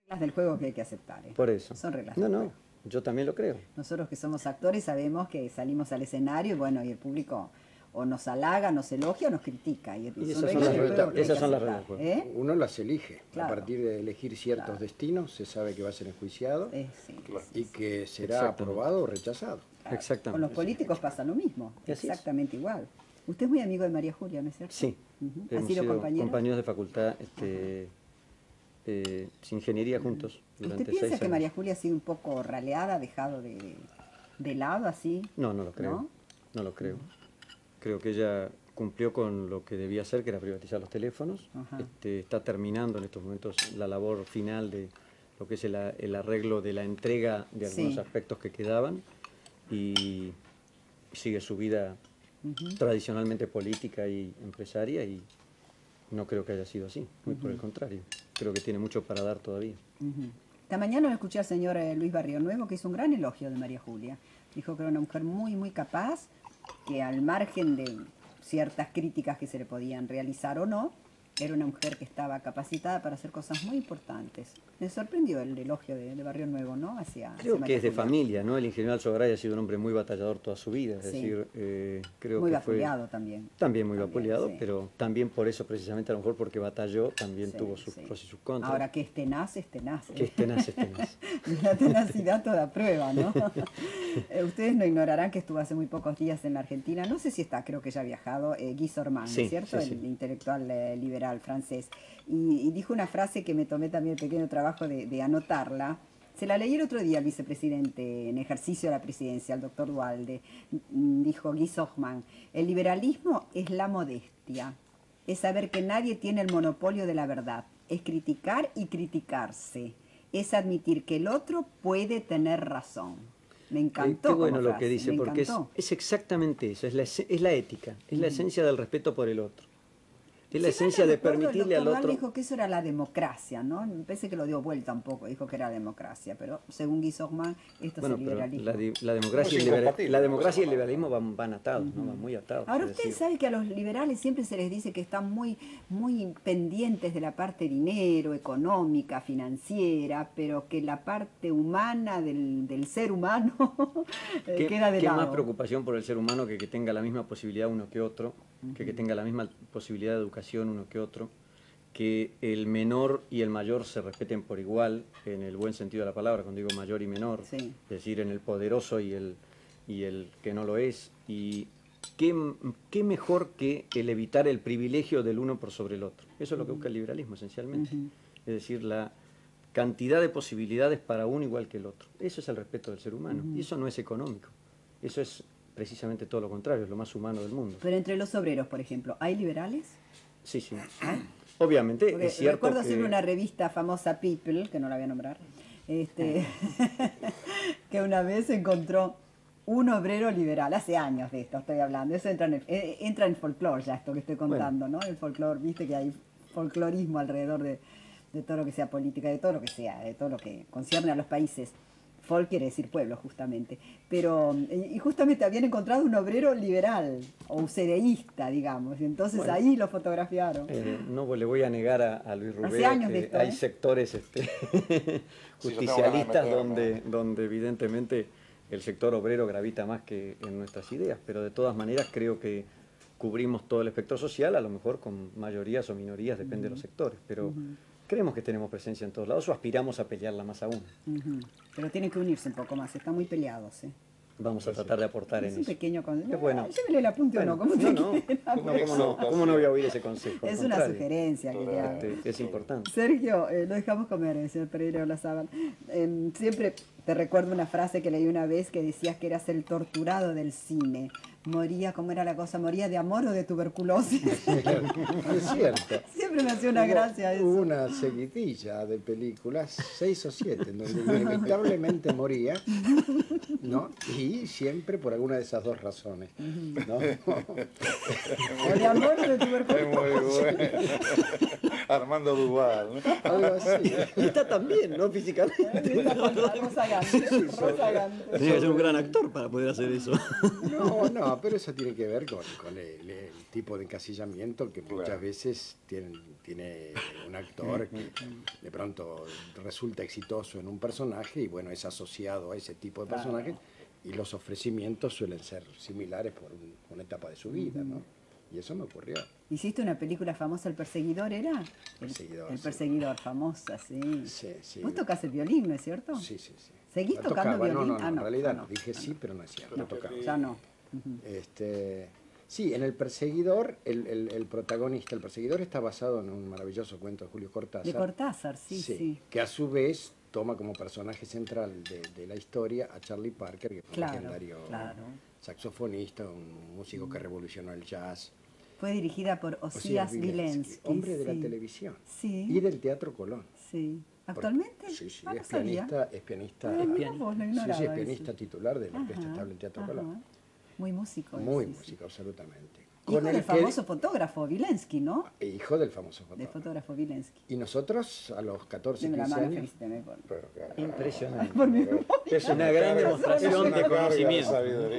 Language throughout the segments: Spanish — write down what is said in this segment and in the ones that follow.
Reglas del juego que hay que aceptar. Por eso. Son reglas del juego. Yo también lo creo. Nosotros que somos actores sabemos que salimos al escenario y bueno, y el público o nos halaga, nos elogia o nos critica. Y esas son las reglas del juego. Uno las elige. Claro. A partir de elegir ciertos destinos se sabe que va a ser enjuiciado y que será aprobado o rechazado. Claro. Exactamente. Con los políticos pasa lo mismo, exactamente igual. Usted es muy amigo de María Julia, ¿no es cierto? Sí. ¿Han sido compañeros de facultad, ingeniería juntos durante 6 años. ¿Usted piensa que María Julia ha sido un poco raleada, dejado de lado así? No, no lo creo. No lo creo. Creo que ella cumplió con lo que debía hacer, que era privatizar los teléfonos. Está terminando en estos momentos la labor final de lo que es el arreglo de la entrega de algunos aspectos que quedaban y sigue su vida tradicionalmente política y empresaria y no creo que haya sido así, muy por el contrario. Creo que tiene mucho para dar todavía. Esta mañana lo escuché al señor Luis Barrio Nuevo, que hizo un gran elogio de María Julia. Dijo que era una mujer muy, muy capaz, que al margen de ciertas críticas que se le podían realizar o no, era una mujer que estaba capacitada para hacer cosas muy importantes. Me sorprendió el elogio de Barrio Nuevo, ¿no? Creo que es de familia, ¿no? El ingeniero Alzogaray ha sido un hombre muy batallador toda su vida, es decir, creo muy que vapuleado también. También muy vapuleado, pero también por eso, precisamente, a lo mejor porque batalló, también tuvo sus pros y sus contras. Ahora, que es tenaz, es tenaz. Que es tenaz, es tenaz. La tenacidad toda prueba, ¿no? Ustedes no ignorarán que estuvo hace muy pocos días en la Argentina, no sé si está, creo que ya ha viajado, Guy Sorman, ¿cierto? El intelectual liberal francés. Y dijo una frase que me tomé también el pequeño trabajo de anotarla. Se la leí el otro día al vicepresidente en ejercicio de la presidencia, al doctor Duhalde. Dijo Guy Sorman: el liberalismo es la modestia, es saber que nadie tiene el monopolio de la verdad, es criticar y criticarse, es admitir que el otro puede tener razón. Me encantó. Qué bueno lo que dice, porque es exactamente eso, es la ética, es la esencia del respeto por el otro. Es la esencia de permitirle al otro... dijo que eso era la democracia, ¿no? Me parece que lo dio vuelta un poco, dijo que era democracia, pero según Guy Sorman, esto es el liberalismo. La democracia y el liberalismo van atados, ¿no? Van muy atados. Ahora usted sabe que a los liberales siempre se les dice que están muy pendientes de la parte dinero, económica, financiera, pero que la parte humana del ser humano queda de lado. ¿Qué más preocupación por el ser humano que tenga la misma posibilidad uno que otro? Que tenga la misma posibilidad de educación uno que otro, que el menor y el mayor se respeten por igual, en el buen sentido de la palabra, cuando digo mayor y menor, es decir, en el poderoso y el que no lo es, y qué mejor que el evitar el privilegio del uno por sobre el otro. Eso es lo que busca el liberalismo, esencialmente. Es decir, la cantidad de posibilidades para uno igual que el otro. Eso es el respeto del ser humano, y eso no es económico, eso es precisamente todo lo contrario, es lo más humano del mundo. Pero entre los obreros, por ejemplo, ¿hay liberales? Sí. Obviamente, porque es cierto recuerdo siempre una revista famosa, People, que no la voy a nombrar, que una vez encontró un obrero liberal, hace años de esto estoy hablando, eso entra en folclore ya, esto que estoy contando, ¿no? El folclore, viste que hay folclorismo alrededor de todo lo que sea política, de todo lo que sea, de todo lo que concierne a los países. Folk quiere decir pueblo, justamente. Pero, y justamente habían encontrado un obrero liberal, o usereísta, digamos, y entonces ahí lo fotografiaron. No le voy a negar a Luis Rubeo que hay sectores justicialistas donde evidentemente el sector obrero gravita más que en nuestras ideas, pero de todas maneras creo que cubrimos todo el espectro social, a lo mejor con mayorías o minorías, depende de los sectores, pero... Creemos que tenemos presencia en todos lados o aspiramos a pelearla más aún. Pero tienen que unirse un poco más, están muy peleados. Vamos a tratar de aportar en eso. Es un pequeño consejo. Bueno. Llévele el apunte o no, ¿cómo ¿Cómo no voy a oír ese consejo? Es una sugerencia que le hago. Es importante. Sergio, lo dejamos comer, señor Pereira Olazábal. Siempre te recuerdo una frase que leí una vez que decías que eras el torturado del cine. Moría, ¿cómo era la cosa? ¿Moría de amor o de tuberculosis? Es cierto. Siempre me hacía una gracia eso. Hubo una seguidilla de películas, 6 o 7, en donde inevitablemente moría, ¿no? Y siempre por alguna de esas dos razones, ¿no? O de amor o de tuberculosis. Es muy bueno. Armando Duval, ¿no? Algo así. Y está también, ¿no? Físicamente. Rosa Gante. Tiene que ser un gran actor para poder hacer eso. No, No, pero eso tiene que ver con el tipo de encasillamiento que muchas veces tiene un actor que de pronto resulta exitoso en un personaje y bueno, es asociado a ese tipo de personajes y los ofrecimientos suelen ser similares por una etapa de su vida, ¿no? Y eso me ocurrió. ¿Hiciste una película famosa, El Perseguidor era? El Perseguidor, famosa, sí. Sí. Vos tocás el violín, ¿no es cierto? Sí. ¿Seguís tocando violín? No, en realidad no. Dije sí, pero no es cierto. No, tocaba. ya no. Sí, en El Perseguidor, el protagonista, El Perseguidor está basado en un maravilloso cuento de Julio Cortázar. De Cortázar, sí. Que a su vez toma como personaje central de la historia a Charlie Parker, que fue un legendario saxofonista, un músico que revolucionó el jazz. Fue dirigida por Osías Vilensky. Hombre de la televisión. Sí. Y del Teatro Colón. Sí. ¿Actualmente? Sí, no es pianista. Es pianista titular de la Orquesta Estable del Teatro Colón. Muy músico. Muy músico, absolutamente. Hijo del famoso fotógrafo Vilensky, ¿no? Hijo del famoso fotógrafo. Del fotógrafo Vilensky. Y nosotros a los 14, 15 años... Impresionante. Es una gran demostración de conocimiento.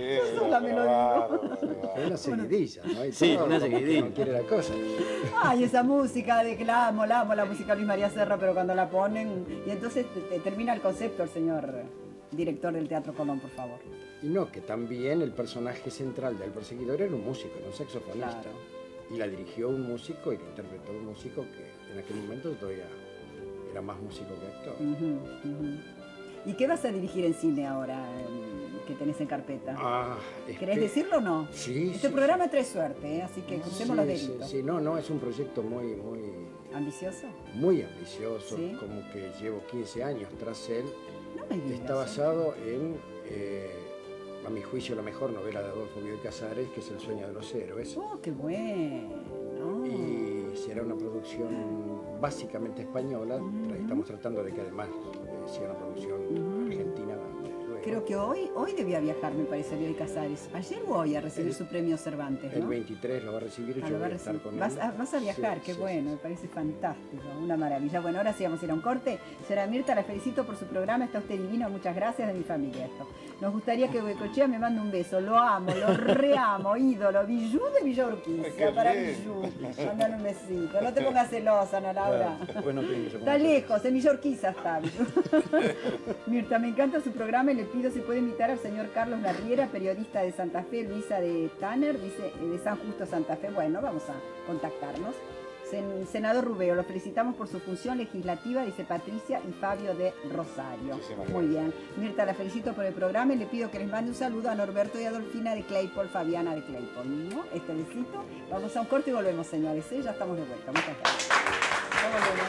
Una seguidilla, ¿no? Sí, una seguidilla. No quiere la cosa. Ay, esa música de que la amo la música de Luis María Serra, pero cuando la ponen... Y entonces termina el concepto el señor director del Teatro Colón, por favor. Y no, que también el personaje central del Perseguidor era un músico, era un saxofonista. Claro. Y la dirigió un músico y la interpretó un músico que en aquel momento todavía era más músico que actor. ¿Y qué vas a dirigir en cine ahora que tenés en carpeta? ¿Querés decirlo o no? Sí. Este programa trae suerte, así que crucemos los deditos. Sí, no, es un proyecto muy... ¿Ambicioso? Muy ambicioso, ¿Sí? como que llevo 15 años tras él. No me digas. Está basado en... a mi juicio, la mejor novela de Adolfo Bioy Casares, que es El sueño de los héroes. ¡Oh, qué bueno! Y será una producción básicamente española. Estamos tratando de que además sea una producción argentina. Creo que hoy debía viajar, me parece, Bioy Casares. ¿Ayer o hoy a recibir su premio Cervantes, ¿no? El 23 lo va a recibir y yo voy a estar con él. Vas a viajar, qué bueno, me parece fantástico, una maravilla. Bueno, ahora sí vamos a ir a un corte. Señora Mirta, la felicito por su programa, está usted divino, muchas gracias, de mi familia esto. Nos gustaría que Goicoechea me mande un beso, lo amo, lo reamo, ídolo, Billú de Villa Urquiza, para Billú. Mándale un besito, no te pongas celosa, Ana Laura. Bueno, está lejos, en Villa Urquiza está. Mirta, me encanta su programa y le pido si puede invitar al señor Carlos Larriera, periodista de Santa Fe, Luisa de Tanner, dice de San Justo, Santa Fe. Bueno, vamos a contactarnos. Senador Rubeo, lo felicitamos por su función legislativa, dice Patricia y Fabio de Rosario. Muy bien. Mirta, la felicito por el programa y le pido que les mande un saludo a Norberto y Adolfina de Claypole, Fabiana de Claypole, ¿no? Este besito. Vamos a un corte y volvemos, señores. Ya estamos de vuelta. Muchas gracias. Ya volvemos.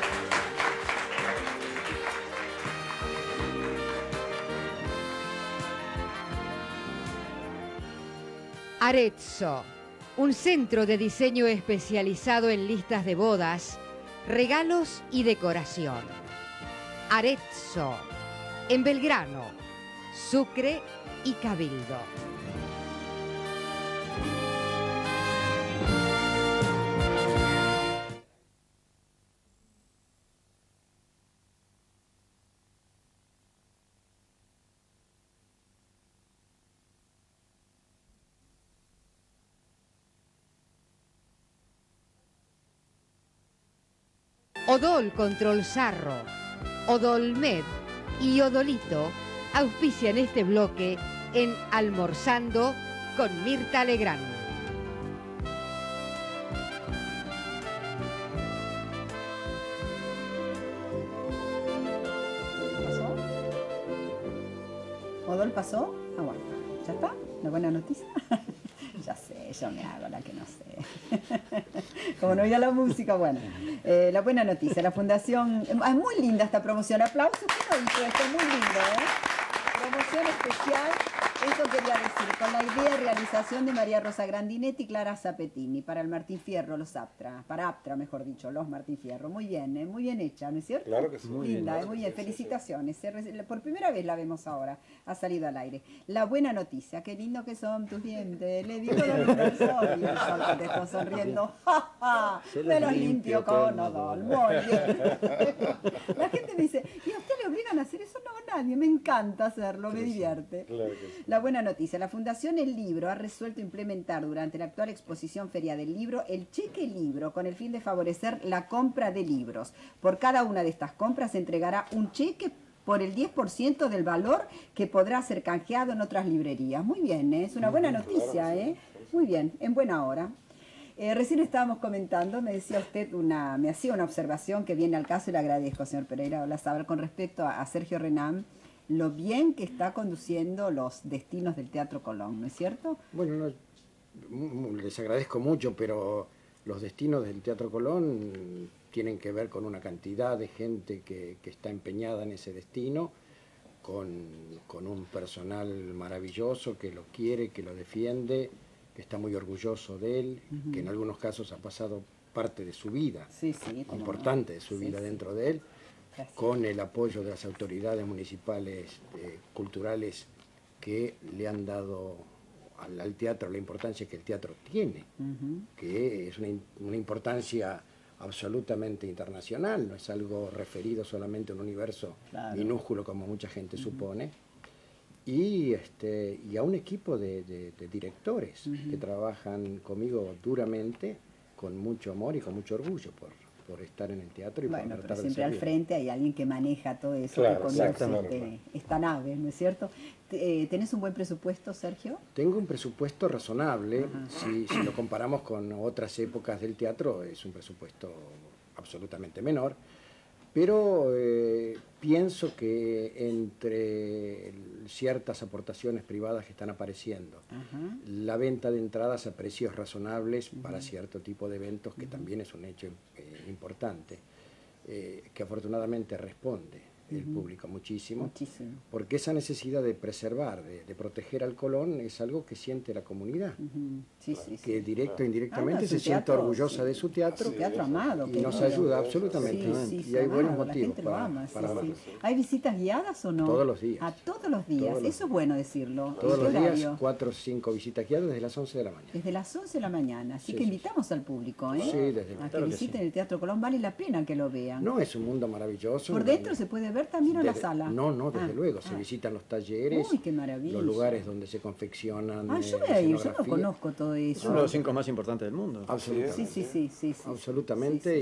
Arezzo, un centro de diseño especializado en listas de bodas, regalos y decoración. Arezzo, en Belgrano, Sucre y Cabildo. Odol Control Sarro, Odolmed y Odolito auspician este bloque en Almorzando con Mirta Legrand. ¿Pasó? ¿Odol pasó? Ah, bueno. ¿Ya está? ¿La buena noticia? Ya sé, yo me hago la que no sé. Como no oía la música, bueno. La buena noticia, la fundación... Es muy linda esta promoción. Aplausos, ¿qué no hizo esto? Muy lindo, ¿eh? Promoción especial, eso quería decir, con la idea de realización de María Rosa Grandinetti y Clara Zapetini para el Martín Fierro, los Aptra, para Aptra, mejor dicho, los Martín Fierro. Muy bien hecha, ¿no es cierto? Claro que sí. Muy linda, muy bien. Felicitaciones. Por primera vez la vemos ahora, ha salido al aire. La buena noticia, qué lindo que son tus dientes, le digo lo lindo del sol, y el sol contestó sonriendo, ¡ja, ja! Me los limpio con Odol. Muy bien. La gente me dice, ¿y a usted le obligan a hacer eso? No, nadie, me encanta hacerlo, me Sí, divierte. claro que sí. La buena noticia, la Fundación El Libro ha resuelto implementar durante la actual exposición Feria del Libro el cheque libro con el fin de favorecer la compra de libros. Por cada una de estas compras se entregará un cheque por el 10% del valor que podrá ser canjeado en otras librerías. Muy bien, ¿eh? Es una buena noticia, ¿eh? Muy bien, en buena hora. Recién estábamos comentando, me decía usted me hacía una observación que viene al caso y le agradezco, señor Pereira Olazábal, con respecto a Sergio Renán, lo bien que está conduciendo los destinos del Teatro Colón, ¿no es cierto? Bueno, les agradezco mucho, pero los destinos del Teatro Colón tienen que ver con una cantidad de gente que está empeñada en ese destino, con un personal maravilloso que lo quiere, que lo defiende, que está muy orgulloso de él, que en algunos casos ha pasado parte de su vida, importante de su vida dentro de él, con el apoyo de las autoridades municipales, culturales, que le han dado al teatro la importancia que el teatro tiene, que es una importancia absolutamente internacional, no es algo referido solamente a un universo minúsculo como mucha gente supone, y a un equipo de directores que trabajan conmigo duramente, con mucho amor y con mucho orgullo por estar en el teatro y por tratar pero de siempre al servir. frente hay alguien que maneja todo eso, Claro, que conoce exactamente. esta nave, ¿no es cierto? ¿Tenés un buen presupuesto, Sergio? Tengo un presupuesto razonable, si lo comparamos con otras épocas del teatro, es un presupuesto absolutamente menor, pero pienso que entre ciertas aportaciones privadas que están apareciendo, la venta de entradas a precios razonables para cierto tipo de eventos, que también es un hecho importante, que afortunadamente responde el público muchísimo, porque esa necesidad de preservar, de proteger al Colón es algo que siente la comunidad, que directo e indirectamente se siente orgullosa de su teatro, amado, y nos ayuda absolutamente, y hay buenos motivos para verlo. ¿Hay visitas guiadas o no? Todos los días. Todos los días, eso es bueno decirlo. Todos los días, horario? 4 o 5 visitas guiadas desde las 11 de la mañana. Desde las 11 de la mañana, así que invitamos al público, ¿eh? Sí, desde a que visiten el Teatro Colón, vale la pena que lo vean. No, es un mundo maravilloso. ¿Por dentro se puede ver también o la sala? No, desde luego, se visitan los talleres, Uy, qué maravilla. los lugares donde se confeccionan yo voy a ir, yo no conozco todo eso. Es uno de los 5 más importantes del mundo. Absolutamente. Sí. Absolutamente,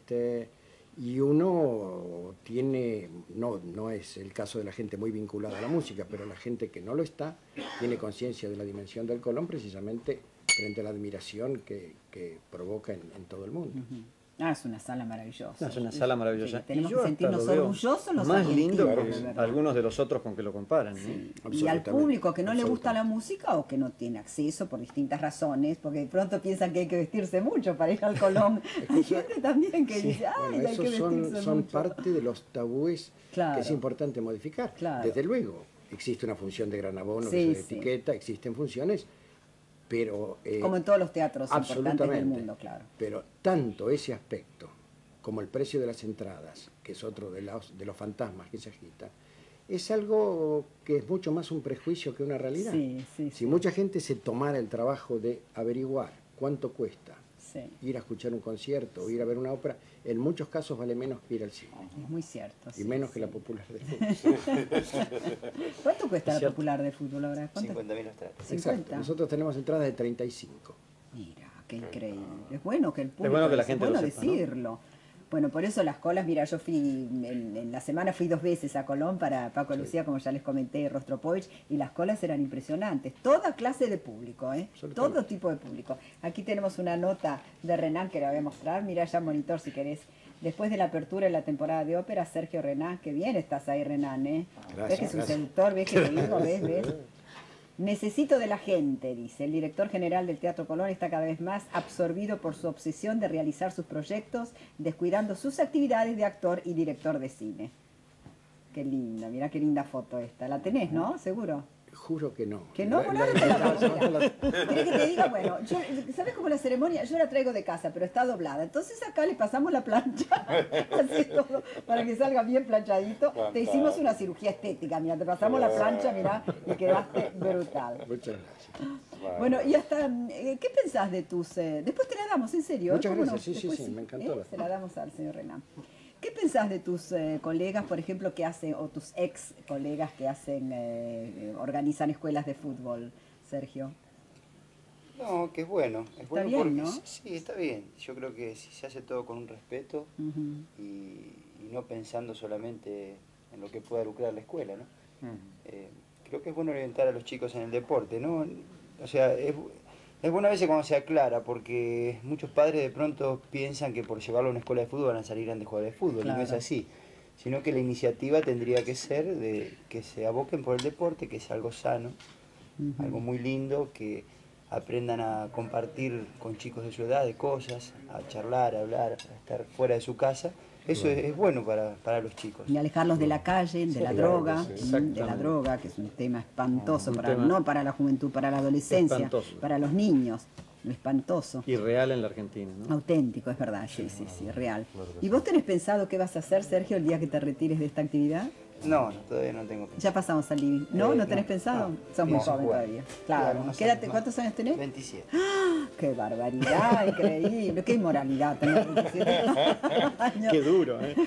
y uno tiene, no es el caso de la gente muy vinculada a la música, pero la gente que no lo está, tiene conciencia de la dimensión del Colón precisamente frente a la admiración que provoca en todo el mundo. Es una sala maravillosa. Es una sala maravillosa. Tenemos Y yo que sentirnos hasta lo veo orgullosos los más lindo argentinos, que algunos de los otros con que lo comparan. Y al público que no le gusta la música o que no tiene acceso por distintas razones, porque de pronto piensan que hay que vestirse mucho para ir al Colón. Hay gente también que dice, hay que vestirse son mucho. parte de los tabúes que es importante modificar. Desde luego, existe una función de gran abono, que es la etiqueta, existen funciones, pero... como en todos los teatros importantes del mundo, claro. Pero tanto ese aspecto como el precio de las entradas, que es otro de los fantasmas que se agitan, es algo que es mucho más un prejuicio que una realidad. Si mucha gente se tomara el trabajo de averiguar cuánto cuesta ir a escuchar un concierto o ir a ver una ópera, en muchos casos vale menos que ir al cine. Es muy cierto. Y menos que la popular de fútbol. ¿Cuánto cuesta la popular de fútbol ahora? 50.000 entradas. Exacto. Nosotros tenemos entradas de 35. Mira, qué increíble. Es bueno que el público... Es bueno que la gente lo sepa, decirlo. ¿No? Bueno, por eso las colas, mira, yo fui, en la semana fui 2 veces a Colón para Paco Lucía, como ya les comenté, Rostropovich, y las colas eran impresionantes. Toda clase de público, todo tipo de público. Aquí tenemos una nota de Renán que la voy a mostrar. Mira ya monitor si querés. Después de la apertura de la temporada de ópera, Sergio Renán, que bien estás ahí, Renán, Gracias, ves que es un seductor, ves que te digo, ves. Necesito de la gente, dice. El director general del Teatro Colón está cada vez más absorbido por su obsesión de realizar sus proyectos, descuidando sus actividades de actor y director de cine. Qué linda, mira qué linda foto esta. ¿La tenés, no? ¿Seguro? Juro que no. ¿Que no? Bueno, ahora te la pongo. ¿Querés que te diga? Bueno, ¿sabes cómo la ceremonia? Yo la traigo de casa, pero está doblada. Entonces acá le pasamos la plancha, así todo, para que salga bien planchadito. Te hicimos una cirugía estética, mira, te pasamos la plancha, mira, y quedaste brutal. Muchas gracias. Bueno, y hasta, ¿qué pensás de tus...? Después te la damos, en serio. Muchas gracias, no? sí, me encantó. Se la damos al señor Renán. ¿Qué pensás de tus colegas, por ejemplo, que hacen, o tus ex colegas que hacen, organizan escuelas de fútbol, Sergio? No, que es bueno. Está bien, porque, ¿no? Sí, está bien. Yo creo que si se hace todo con un respeto y no pensando solamente en lo que pueda lucrar la escuela, ¿no? Creo que es bueno orientar a los chicos en el deporte, ¿no? O sea, es bueno a veces cuando se aclara, porque muchos padres de pronto piensan que por llevarlo a una escuela de fútbol van a salir grandes jugadores de fútbol, Claro. y no es así. Sino que la iniciativa tendría que ser de que se aboquen por el deporte, que es algo sano, algo muy lindo, que aprendan a compartir con chicos de su edad de cosas, a charlar, a hablar, a estar fuera de su casa. Eso es bueno para los chicos. Y alejarlos de la calle, de la droga, de la droga, que es un tema espantoso, no para la juventud, para la adolescencia, espantoso. para los niños, espantoso. Y real en la Argentina, ¿no? Auténtico, es verdad, sí, real. ¿Y vos tenés pensado qué vas a hacer, Sergio, el día que te retires de esta actividad? No, todavía no tengo pensado. Ya pasamos al living. ¿No? ¿No tenés no, pensado? no. Sos muy No, joven bueno. todavía. Sí, Claro. algunos Quédate, años más. ¿cuántos años tenés? 27. ¡Qué barbaridad! Increíble. ¡Qué inmoralidad tener 27 años! Qué duro, ¿eh?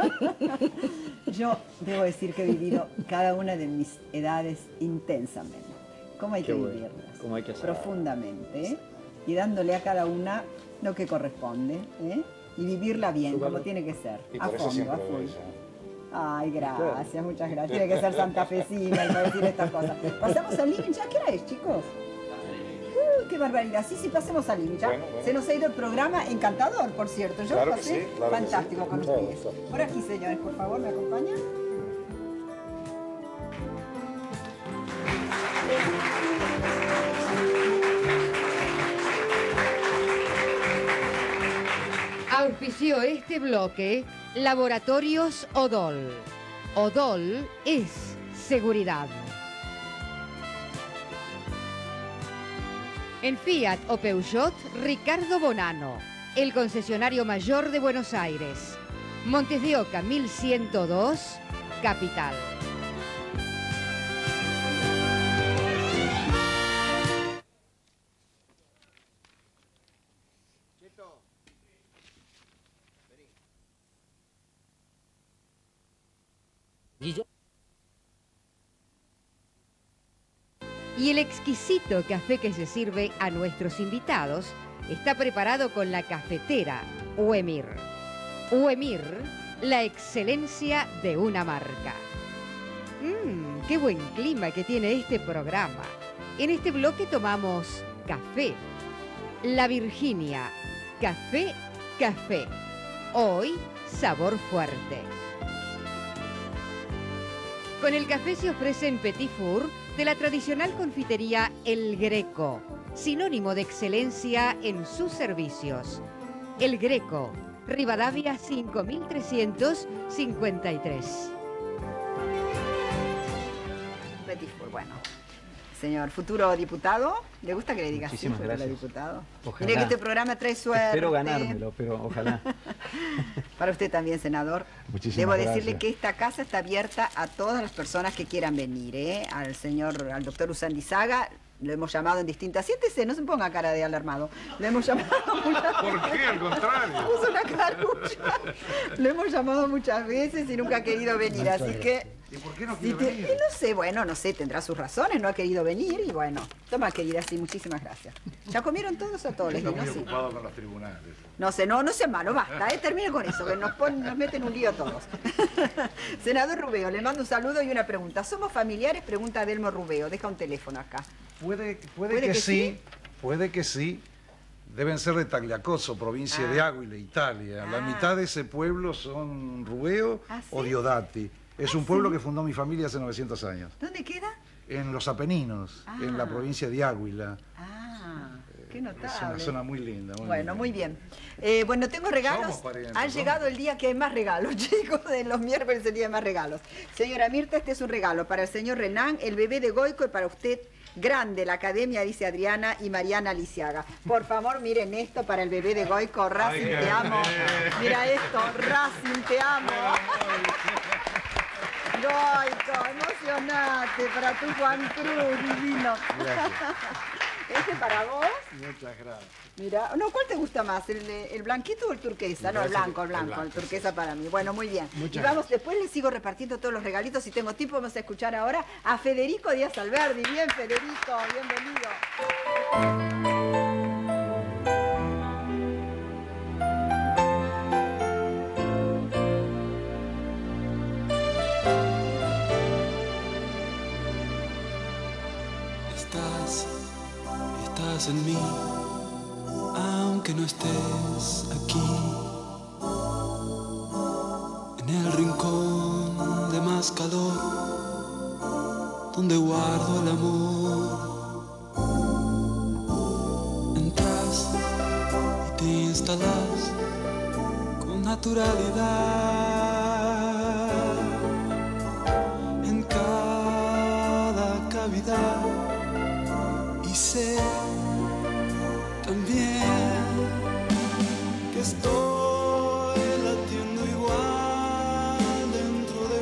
Yo debo decir que he vivido cada una de mis edades intensamente. ¿Cómo hay Qué que bueno. vivirlas? ¿Cómo hay que hacer? Profundamente, ¿eh? Y dándole a cada una lo que corresponde, ¿eh? Y vivirla bien, como tiene que ser. Y A por eso fondo, siempre a lo full. dice. Ay, gracias, muchas gracias. Tiene que ser santafesina y no decir estas cosas. ¿Pasamos al living ya? ¿Qué hora es, chicos? ¡Qué barbaridad! Sí, pasemos al living ya. Bueno. Se nos ha ido el programa encantador, por cierto. Yo Claro lo que pasé sí, claro que fantástico sí. con Claro, ustedes. claro. Por aquí, señores, por favor, ¿me acompañan? Auspició este bloque Laboratorios Odol. Odol es seguridad. En Fiat o Peugeot, Ricardo Bonano, el concesionario mayor de Buenos Aires. Montes de Oca, 1102, Capital. Y el exquisito café que se sirve a nuestros invitados está preparado con la cafetera Uemir. Uemir, la excelencia de una marca. ¡Qué buen clima que tiene este programa! En este bloque tomamos café. La Virginia, café. Hoy, sabor fuerte. Con el café se ofrecen petit four de la tradicional confitería El Greco, sinónimo de excelencia en sus servicios. El Greco, Rivadavia 5353. Petit Four, bueno. Señor futuro diputado, ¿le gusta que le diga así, Muchísimas futuro gracias. diputado? Ojalá. Mire que este programa trae suerte. Espero ganármelo, pero ojalá. Para usted también, senador. Muchísimas Debo decirle gracias. que esta casa está abierta a todas las personas que quieran venir, ¿eh? Al doctor Usandizaga, lo hemos llamado en distintas... Siéntese, no se ponga cara de alarmado. Lo hemos llamado muchas ¿Por qué? Al contrario. Puso una carucha. Lo hemos llamado muchas veces y nunca ha querido venir, así que... ¿Y por qué no Si quiere te- venir? no sé, bueno, no sé, tendrá sus razones, no ha querido venir y bueno. Toma, querida, sí, muchísimas gracias. ¿Ya comieron todos o todos? Les Está digo, muy sí. ocupado con los tribunales. No sé, no sea malo, basta, termine con eso, que nos meten un lío todos. Senador Rubeo, le mando un saludo y una pregunta. ¿Somos familiares? Pregunta Delmo Rubeo, deja un teléfono acá. Puede ¿Puede que que sí, puede que sí. Deben ser de Tagliacozzo, provincia de Águila, Italia. La mitad de ese pueblo son Rubeo ¿Ah, sí? o Diodati. Es un pueblo que fundó mi familia hace 900 años. ¿Dónde queda? En los Apeninos, en la Ah. provincia de Águila. Qué Es una notable. zona muy linda. Bueno, muy bien. Bueno, tengo regalos. Somos parientes, Ha ¿no? llegado el día que hay más regalos, chicos. De los miércoles es el día de más regalos. Señora Mirta, este es un regalo para el señor Renán, el bebé de Goico y para usted. Grande, la academia, dice Adriana y Mariana Lisiaga. Por favor, miren esto para el bebé de Goico. Racing, Ay, qué te amo. bien. Mira esto, Racing, te amo. Goico, emocionate para tu Juan Cruz, divino. Este para vos. Muchas gracias. Mira, no, ¿cuál te gusta más? ¿El blanquito o el turquesa? No, el blanco, el turquesa para mí. Bueno, muy bien. Muchas y vamos, después les sigo repartiendo todos los regalitos. Si tengo tiempo, vamos a escuchar ahora a Federico Díaz Alberdi. Bien, Federico, bienvenido. Estás en mí, aunque no estés aquí, en el rincón de más calor, donde guardo el amor. Entras y te instalas con naturalidad en cada cavidad. Y sé también que estoy latiendo igual dentro de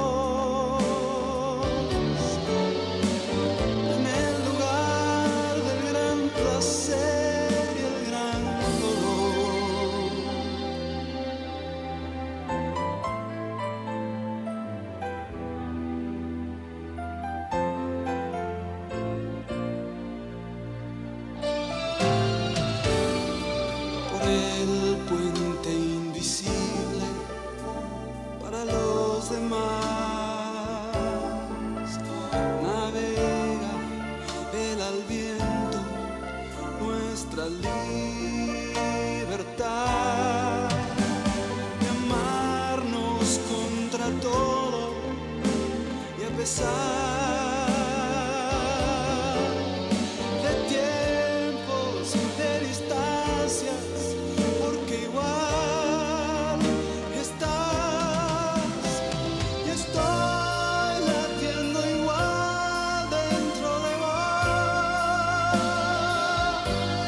vos, en el lugar del gran placer y el gran dolor. El puente invisible para los demás navega, vela al viento nuestra libertad de amarnos contra todo y a pesar de tiempos y de distancias. Porque igual estás y estoy latiendo igual dentro de vos,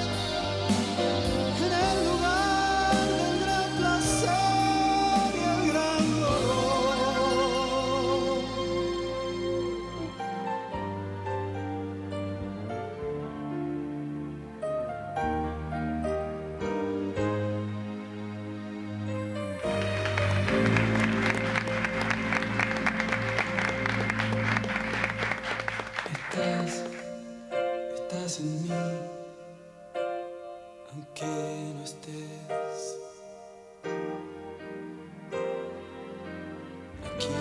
en el lugar del gran placer y el gran dolor. Estás en mí, aunque no estés aquí.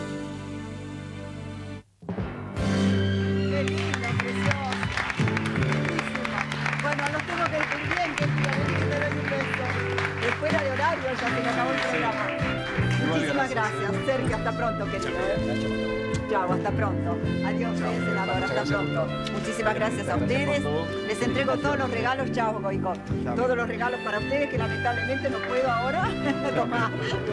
Qué lindo, precioso. Lindísimo. Bueno, los tengo que decir bien, que te doy un beso. Fuera de horario ya se me acabó el programa. Muchísimas gracias. Sergio, hasta pronto, querido. Chao, hasta pronto. Adiós, senador, hasta pronto. Muchísimas gracias a ustedes. Les entrego todos los regalos. Chao, Goicó. Todos los regalos para ustedes que lamentablemente no puedo ahora tomar.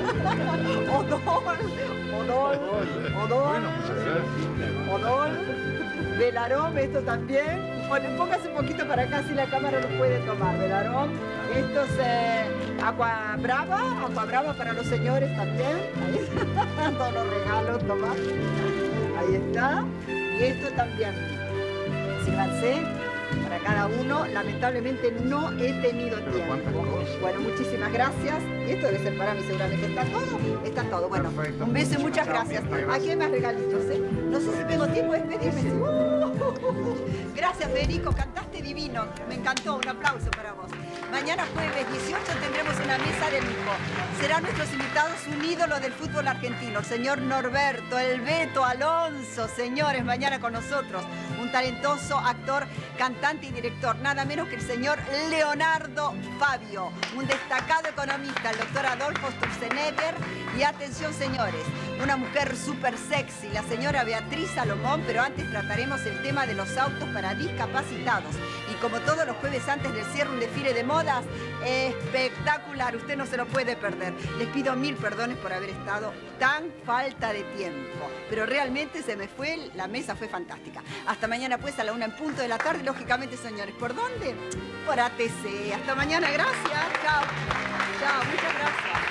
Odol. Velarón, esto también. Bueno, póngase un poquito para acá si la cámara lo puede tomar. Velarón. Esto es agua brava para los señores también. Ahí está. Todos los regalos, tomar. Ahí está. Y esto también. Síganse para cada uno. Lamentablemente no he tenido tiempo. Bueno, muchísimas gracias. Y esto debe ser para mí seguramente. ¿Está todo? Está todo. Bueno, perfecto. Un beso y muchas gracias. Aquí hay más regalitos, ¿eh? No sé si tengo tiempo de despedirme. Gracias, Federico. Cantaste divino. Me encantó. Un aplauso para vos. Mañana jueves 18 tendremos una mesa de lujo. Serán nuestros invitados un ídolo del fútbol argentino, el señor Norberto, el Beto Alonso. Señores, mañana con nosotros un talentoso actor, cantante y director, nada menos que el señor Leonardo Fabio, un destacado economista, el doctor Adolfo Sturzenegger. Y atención, señores, una mujer súper sexy, la señora Beatriz Salomón, pero antes trataremos el tema de los autos para discapacitados. Y como todos los jueves antes del cierre, un desfile de modas espectacular, usted no se lo puede perder. Les pido 1000 perdones por haber estado tan falta de tiempo, pero realmente se me fue, la mesa fue fantástica. Hasta mañana pues a la 1 en punto de la tarde, lógicamente, señores. ¿Por dónde? Por ATC. Hasta mañana, gracias. Chao. Chao, muchas gracias.